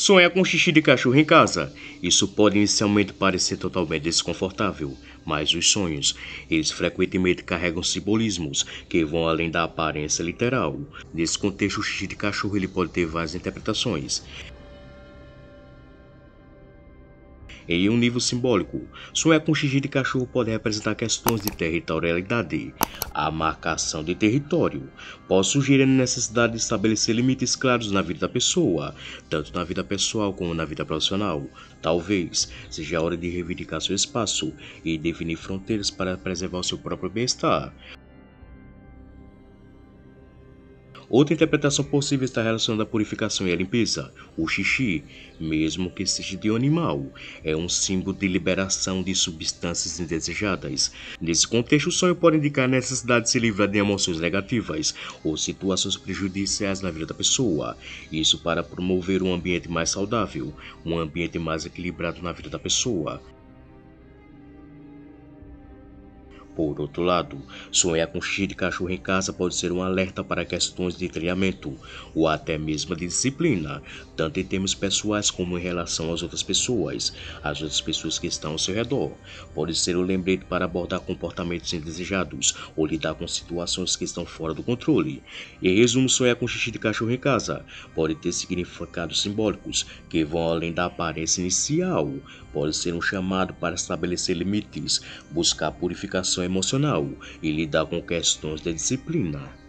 Sonhar com xixi de cachorro em casa. Isso pode inicialmente parecer totalmente desconfortável, mas os sonhos, eles frequentemente carregam simbolismos que vão além da aparência literal. Nesse contexto, o xixi de cachorro ele pode ter várias interpretações. Em um nível simbólico, sonhar com xixi de cachorro pode representar questões de territorialidade. A marcação de território pode sugerir a necessidade de estabelecer limites claros na vida da pessoa, tanto na vida pessoal como na vida profissional. Talvez seja a hora de reivindicar seu espaço e definir fronteiras para preservar o seu próprio bem-estar. Outra interpretação possível está relacionada à purificação e à limpeza. O xixi, mesmo que seja de um animal, é um símbolo de liberação de substâncias indesejadas. Nesse contexto, o sonho pode indicar a necessidade de se livrar de emoções negativas ou situações prejudiciais na vida da pessoa. Isso para promover um ambiente mais saudável, um ambiente mais equilibrado na vida da pessoa. Por outro lado, sonhar com xixi de cachorro em casa pode ser um alerta para questões de treinamento ou até mesmo de disciplina, tanto em termos pessoais como em relação às outras pessoas que estão ao seu redor. Pode ser um lembrete para abordar comportamentos indesejados ou lidar com situações que estão fora do controle. Em resumo, sonhar com xixi de cachorro em casa pode ter significados simbólicos que vão além da aparência inicial. Pode ser um chamado para estabelecer limites, buscar purificação emocional e lidar com questões de disciplina.